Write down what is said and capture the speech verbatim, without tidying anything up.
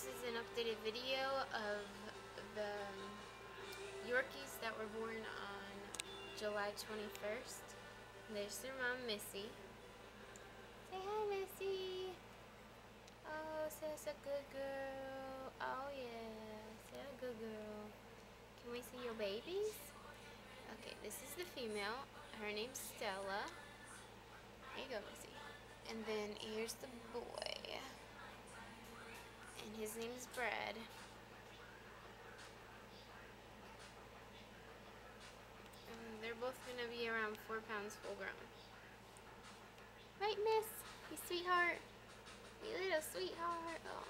is an updated video of the Yorkies that were born on July twenty-first. There's their mom, Missy. Say hi, Missy. Oh, say it's a good girl. Oh, yeah. Say a good girl. Can we see your babies? Okay, this is the female. Her name's Stella. Here you go, Missy. And then here's the boy. And his name's Brad. And they're both going to be around four pounds full grown. Right, miss? You sweetheart? You little sweetheart. Oh.